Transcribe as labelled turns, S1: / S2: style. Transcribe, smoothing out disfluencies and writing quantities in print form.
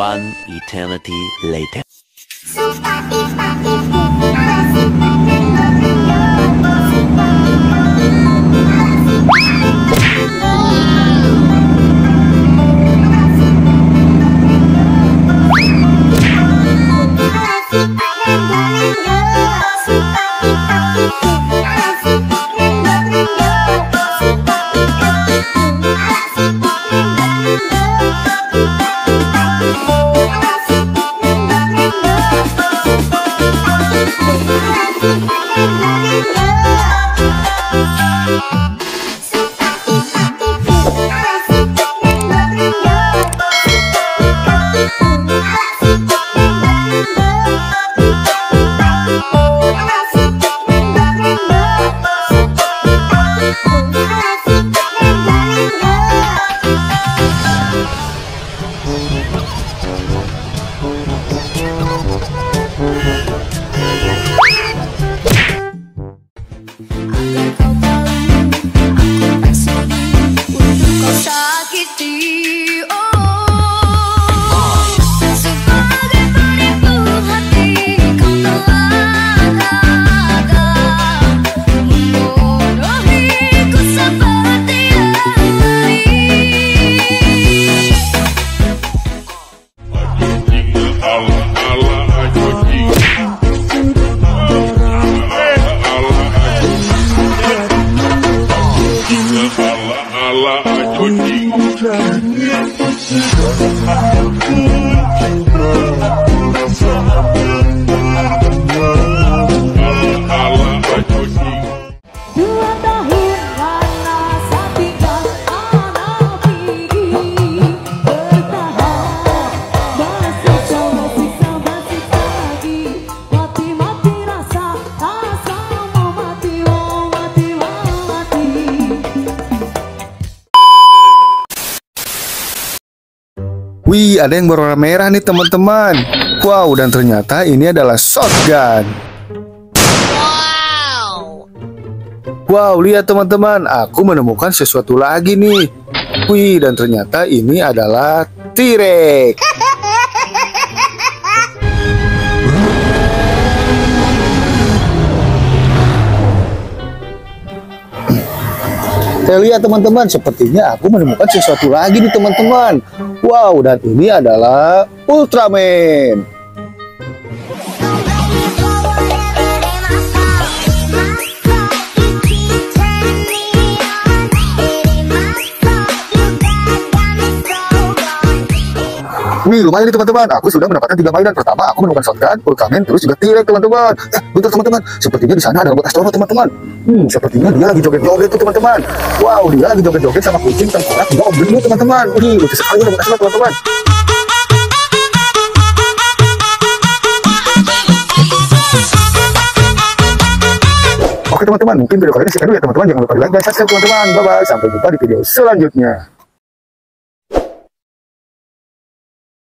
S1: One eternity later.
S2: Wih, ada yang berwarna merah nih teman-teman. Wow, dan ternyata ini adalah shotgun. Wow, lihat teman-teman, aku menemukan sesuatu lagi nih. Wih, dan ternyata ini adalah T-Rex. Lihat teman-teman, sepertinya aku menemukan sesuatu lagi nih teman-teman. Wow, dan ini adalah Ultraman. Wih, lumayan nih teman-teman, aku sudah mendapatkan 3 mainan. Pertama, aku menemukan shotgun, Ultraman, terus juga T-Rex teman-teman. Bentar teman-teman, sepertinya di sana ada robot astronot teman-teman. Sepertinya dia lagi joget-joget tuh teman-teman. Wow, dia lagi joget-joget sama kucing tengkorak juga om gendut teman-teman. Wih, lucu sekali robot astronot teman-teman. Oke teman-teman, mungkin video kali ini sekian dulu ya teman-teman. Jangan lupa di like dan subscribe teman-teman. Bye-bye, sampai jumpa di video selanjutnya.